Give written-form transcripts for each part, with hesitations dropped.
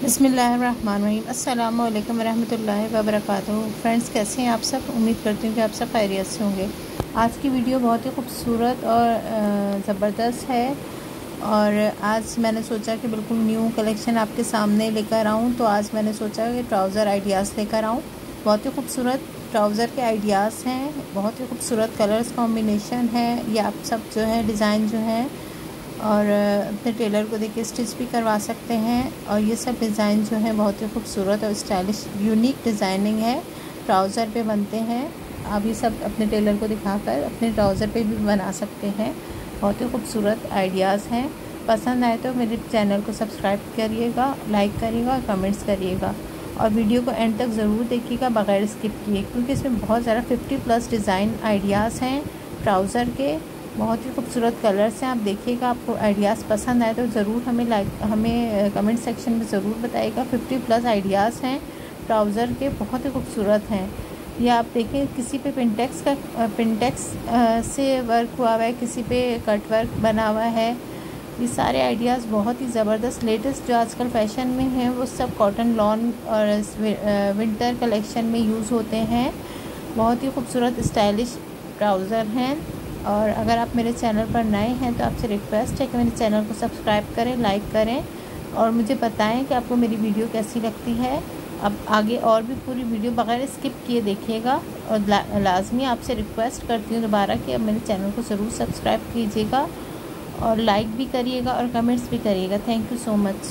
बिस्मिल्लाहिर्रहमानिर्रहीम। अस्सलामु अलैकुम रहमतुल्लाहि व बरकातुहू। फ्रेंड्स, कैसे हैं आप सब? उम्मीद करती हूँ कि आप सब खैरियत से होंगे। आज की वीडियो बहुत ही खूबसूरत और ज़बरदस्त है और आज मैंने सोचा कि बिल्कुल न्यू कलेक्शन आपके सामने लेकर आऊँ। तो आज मैंने सोचा कि ट्राउज़र आइडियाज़ लेकर आऊँ। बहुत ही खूबसूरत ट्राउज़र के आइडियाज़ हैं, बहुत ही खूबसूरत कलर्स कॉम्बिनेशन है। ये आप सब जो है डिज़ाइन जो है और अपने टेलर को देके स्टिच भी करवा सकते हैं। और ये सब डिज़ाइन जो है बहुत ही खूबसूरत और स्टाइलिश यूनिक डिज़ाइनिंग है, ट्राउज़र पे बनते हैं। आप ये सब अपने टेलर को दिखाकर अपने ट्राउज़र पे भी बना सकते हैं। बहुत ही खूबसूरत आइडियाज़ हैं। पसंद आए तो मेरे चैनल को सब्सक्राइब करिएगा, लाइक करिएगा और कमेंट्स करिएगा और वीडियो को एंड तक ज़रूर देखिएगा बगैर स्किप किए, क्योंकि इसमें बहुत ज़्यादा 50+ डिज़ाइन आइडियाज़ हैं ट्राउज़र के। बहुत ही खूबसूरत कलर्स हैं। आप देखिएगा, आपको आइडियाज़ पसंद आए तो ज़रूर हमें कमेंट सेक्शन में ज़रूर बताइएगा। 50+ आइडियाज़ हैं ट्राउज़र के, बहुत ही खूबसूरत हैं। ये आप देखें, किसी पे पिंटेक्स से वर्क हुआ हुआ है, किसी पे कट वर्क बना हुआ है। ये सारे आइडियाज़ बहुत ही ज़बरदस्त लेटेस्ट जो आजकल फ़ैशन में हैं वो सब कॉटन लॉन और विंटर कलेक्शन में यूज़ होते हैं। बहुत ही खूबसूरत स्टाइलिश ट्राउज़र हैं। और अगर आप मेरे चैनल पर नए हैं तो आपसे रिक्वेस्ट है कि मेरे चैनल को सब्सक्राइब करें, लाइक करें और मुझे बताएं कि आपको मेरी वीडियो कैसी लगती है। अब आगे और भी पूरी वीडियो बगैर स्किप किए देखिएगा और लाजमी आपसे रिक्वेस्ट करती हूँ दोबारा कि अब मेरे चैनल को ज़रूर सब्सक्राइब कीजिएगा और लाइक भी करिएगा और कमेंट्स भी करिएगा। Thank you so much.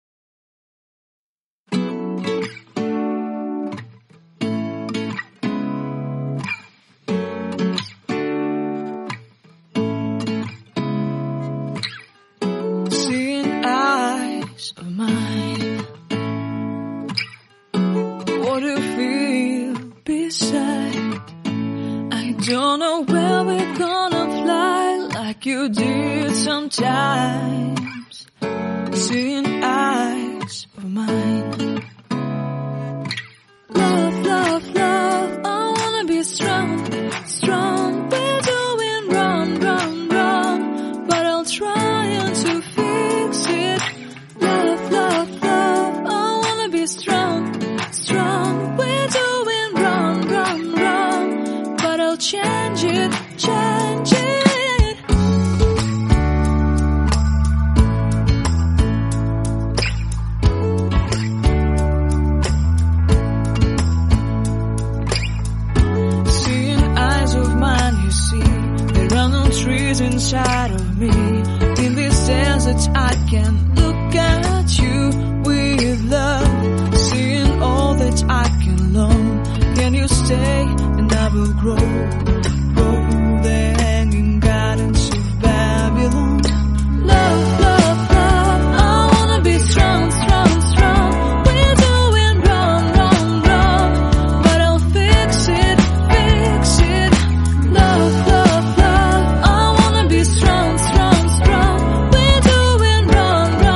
Of mine, what do you feel beside? I don't know where we're gonna fly like you did sometimes. Seeing eyes of mine, love, love, love, I wanna be strong, strong. We're doing wrong, wrong, wrong, but I'll try to fix it. Love, love, love, I wanna be strong, strong. We're doing wrong, wrong, wrong, but I'll change it, change it. Seeing eyes of mine, you see, there are no trees inside of me. In this desert I can look at you with love, seeing all that I can learn. Can you stay and I will grow, grow the hanging gardens of Babylon. Love, love, love, I wanna be strong, strong, strong. We're doing wrong, wrong, wrong, but I'll fix it, fix it. Love, love, love, I wanna be strong, strong, strong. We're doing wrong, wrong.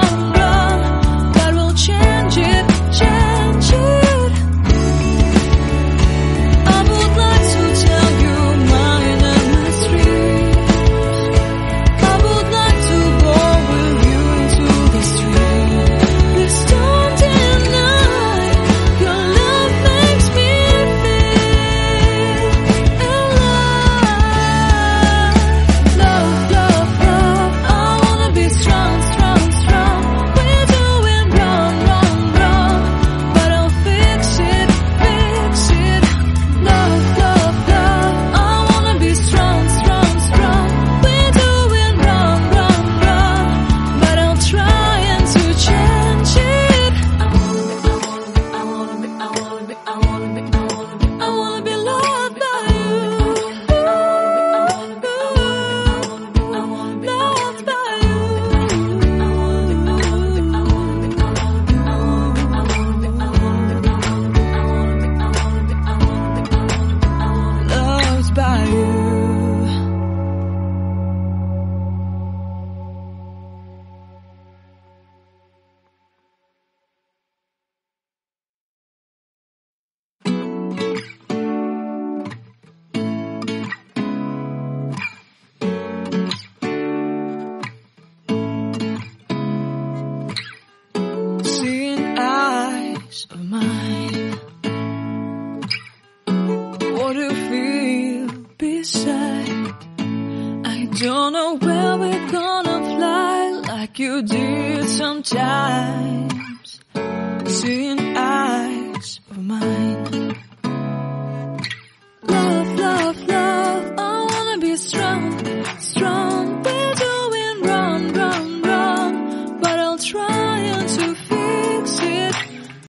eyes of mine. What do you feel beside? I don't know where we're gonna fly like you did sometimes. Seeing